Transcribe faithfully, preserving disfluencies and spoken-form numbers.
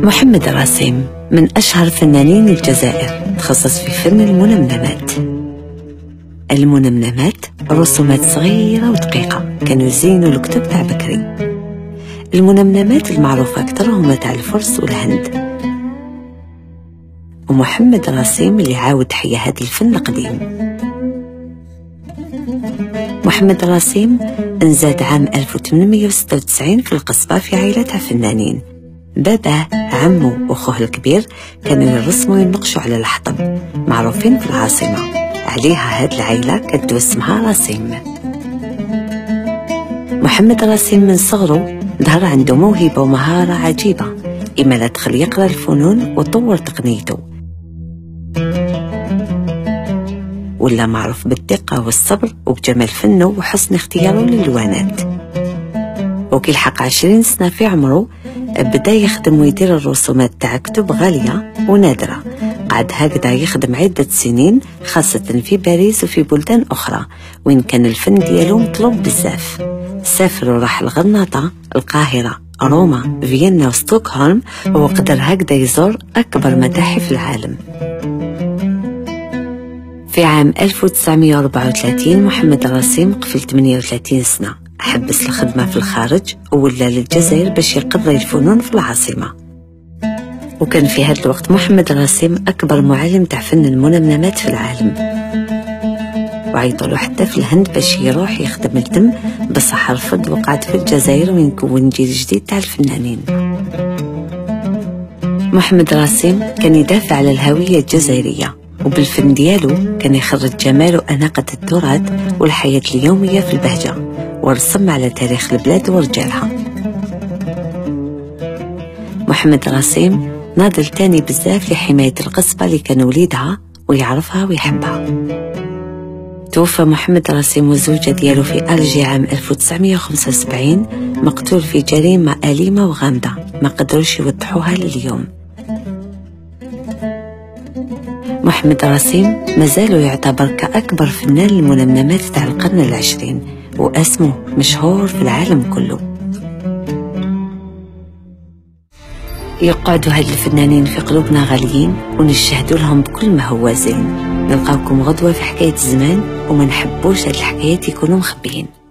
محمد راسم من أشهر فنانين الجزائر، تخصص في فن المنمنمات. المنمنمات رسومات صغيرة ودقيقة كانوا يزينوا الكتب تاع بكري. المنمنمات المعروفة أكثر هما تاع الفرس والهند، ومحمد راسم اللي عاود حيا هذا الفن القديم. محمد راسم انزاد عام ألف وثمانمائة وستة وتسعين في القصبة في عائلة تاع فنانين. باباه، عمو وأخوه الكبير كانوا يرسموا وينقشوا على الحطب، معروفين في العاصمة، عليها هاد العائلة كدو اسمها راسم. محمد راسم من صغره ظهر عنده موهبة ومهارة عجيبة، إما لا دخل يقرأ الفنون وطور تقنيته، ولا معروف بالدقة والصبر وبجمال فنه وحسن اختياره للوانات. وكي لحق عشرين سنة في عمره بدا يخدم ويدير الرسومات تاع كتب غالية ونادرة. قعد هكذا يخدم عدة سنين، خاصة في باريس وفي بلدان أخرى وين كان الفن ديالو مطلوب بزاف. سافر وراح الغرناطة، القاهرة، روما، فيينا وستوكهولم، وقدر هكذا يزور أكبر متاحف العالم. في عام ألف وتسعمائة وأربعة وثلاثين محمد راسم قفل ثمانية وثلاثين سنة، حبس الخدمة في الخارج وولا للجزائر باش يقضي الفنون في العاصمة. وكان في هذا الوقت محمد راسم أكبر معلم تاع فن المنمنمات في العالم، وعيطولو حتى في الهند باش يروح يخدم الدم، بصح رفض وقعد في الجزائر وين كون جيل جديد تاع الفنانين. محمد راسم كان يدافع على الهوية الجزائرية، وبالفن ديالو كان يخرج جمال وأناقة التراث والحياة اليومية في البهجة، ورسم على تاريخ البلاد ورجالها. محمد راسم ناضل تاني بزاف لحماية القصبة اللي كان وليدها ويعرفها ويحبها. توفى محمد راسم والزوجة ديالو في ألجي عام ألف وتسعمائة وخمسة وسبعين، مقتول في جريمة أليمة وغامضة ما قدروش يوضحوها لليوم. محمد راسم مازال يعتبر كأكبر فنان المنمنمات تاع القرن العشرين، واسمه مشهور في العالم كله. يقعدوا هاد الفنانين في قلوبنا غاليين، ونشهدوا لهم بكل ما هو زين. نلقاوكم غدوة في حكاية زمان، وما نحبوش هاد الحكايات يكونوا مخبيين.